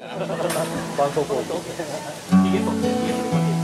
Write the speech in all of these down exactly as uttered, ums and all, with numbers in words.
伴奏ポーズ。 ひげ剃ってひげ剃ってこうやって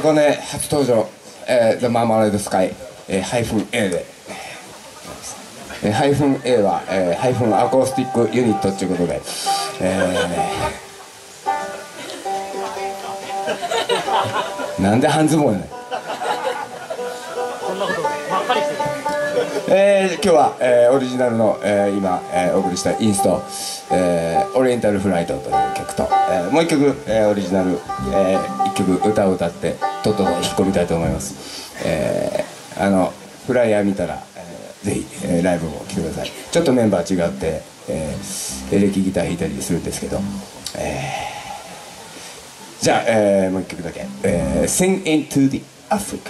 箱根初登場、えー、The Marmalade Sky、えー、ハイフン A で、えー、ハイフン A は、えー、ハイフンアコースティックユニットということで、えー、なんで半ズボンやねん。 そんなことばっかりしてる。 えー、今日は、えー、オリジナルの、えー、今、えー、お送りしたインスト、えー、オリエンタルフライトという曲と、えー、もう一曲、えー、オリジナル、えー、一曲歌を歌ってとっとと引っ込みたいと思います。えー、あのフライヤー見たら、えー、ぜひ、えー、ライブも来てください。ちょっとメンバー違って、えー、エレキギター弾いたりするんですけど、えー、じゃあ、えー、もう一曲だけ、えー、Sing into the Africa。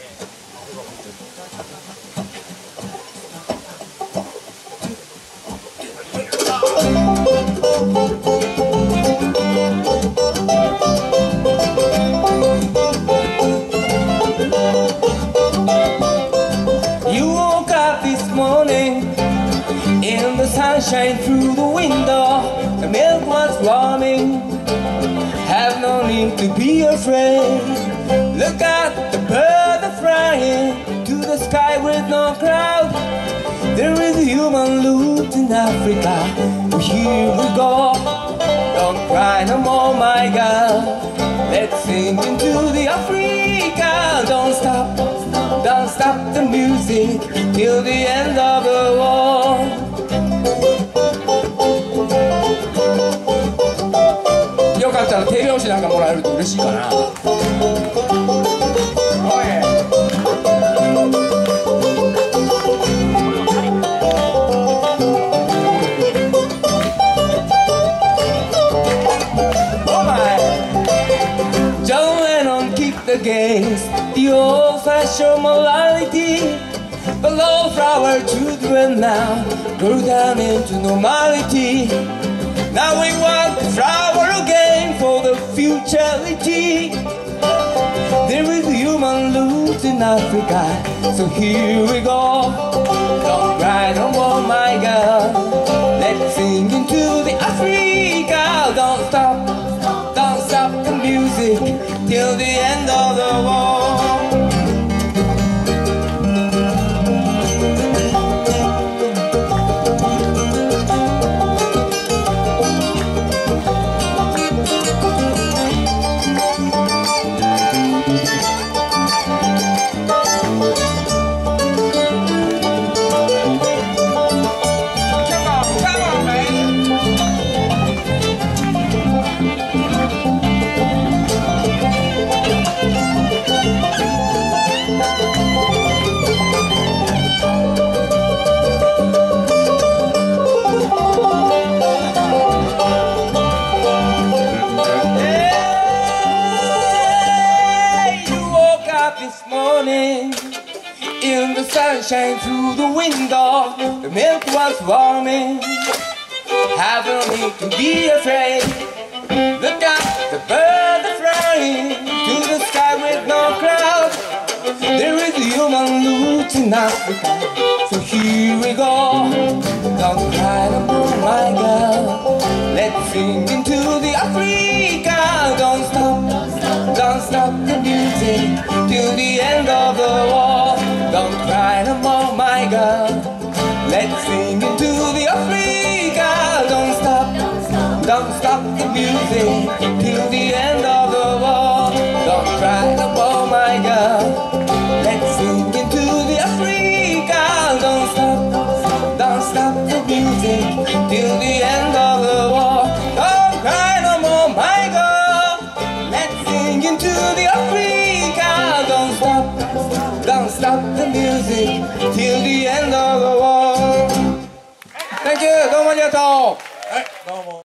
In the sunshine through the window, the milk was warming. Have no need to be afraid. Look at the bird flying to the sky with no cloud. There is a human loot in Africa. Here we go. Don't cry no more, my girl. Let's sing into the Africa. Don't stop, don't stop the music till the end of the world. よかったら手拍子なんかもらえると嬉しいかな。Against the old-fashioned morality, but all our children now grew down into normality. Now we want the flower again for the futurity. There is human loot in Africa, so here we go. Don't cry no more, my girl. Let's sing into the Africa. Don't stop, don't stop the music till the end of the world. In the sunshine through the window, the milk was warming. Have no need to be afraid. Look at the bird flying to the sky with no clouds. There is human loot in Africa, so here we go. Don't cry no more, my girl. Let's sing into the Africa. Don't stop, don't stop the music till the end of the world. Don't cry no more, my girl. Let's sing into the Africa. Don't stop, don't stop the music till the end of the world. Don't cry no more, my girl. Let's sing into the Africa. Don't stop, don't stop the music till the end of the world. Don't cry no more, my girl. Let's sing into the Africa. Don't stop, don't stop the music till the end of the world. Thank you. どうもありがとう。はい、どうも。